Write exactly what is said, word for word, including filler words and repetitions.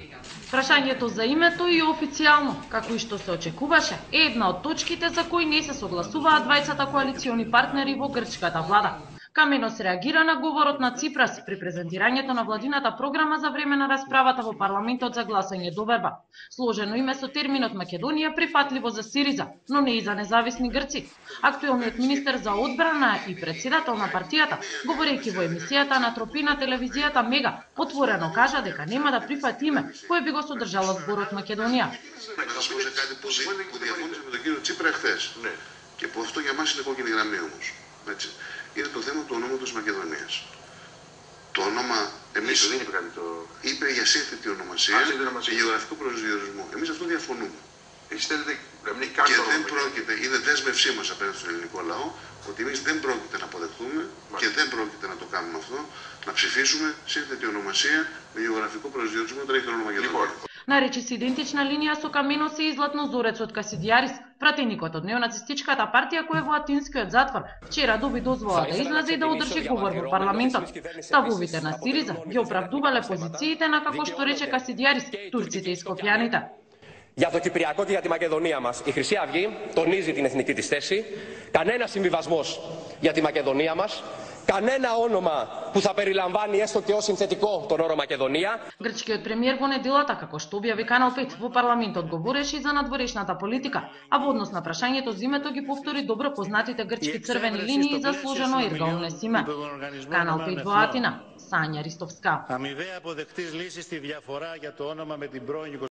Прашањето за името и официјално, како и што се очекуваше, е една од точките за кои не се согласуваат двајцата коалициони партнери во грчката влада. Каменос реагира на говорот на Ципрас при презентирањето на владината програма за време на расправата во парламентот за гласање доверба. Сложено име со терминот Македонија прифатливо за Сириза, но не и за независни грци. Актуелниот министер за одбрана и председател на партијата, говорејќи во емисијата на Тропина телевизијата Мега, отворено кажа дека нема да прифати име кое би го содржало зборот Македонија. Είναι το θέμα του ονόματος Μακεδονίας. Το όνομα, εμείς δεν είπε κάτι το... είπε για σύνθετη ονομασία και γεωγραφικό προσδιορισμό. Εμείς αυτό διαφωνούμε. Εσείς θέλετε να μην έχει και δεν πρόκειται, είναι δέσμευσή μας απέναντι στον ελληνικό λαό, ότι εμείς δεν πρόκειται να αποδεχτούμε Μάλιστα. και δεν πρόκειται να το κάνουμε αυτό, να ψηφίσουμε σύνθετη ονομασία με γεωγραφικό προσδιορισμό όταν έχει το όνομα Μακεδονία. Наречи се идентична линија со Каменос и Златнозорецот Касидијарис, пратеникот од неонацистичката партија кој е во атинскиот затвор, вчера доби дозвола да излезе и да одржи говор во парламентот. Ставовите на Сириза ги оправдувале позициите на, како што рече Касидијарис, турците и скопјаните. Για το Κυπριακό και για τη Μακεδονία μας, η Χρυσή Αυγή τονίζει την εθνική της θέση, κανένα συμβιβασμός για τη Μακεδονία μας, κανένα όνομα που θα περιλαμβάνει έστω και ως συνθετικό τον όρο Μακεδονία. Грчкиот премиер во неделата, како што објави Канал пет, во парламентот говореше и за надворешната политика, а во однос на прашањето за името ги повтори добро познатите грчки црвени линии за сложено иргаулне име. Канал пет во Атина, Сања Ристовска.